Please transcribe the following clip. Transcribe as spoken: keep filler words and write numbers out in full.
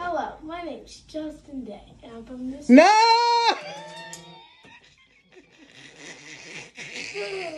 Hello, my name's Justin Day, and I'm from this. No!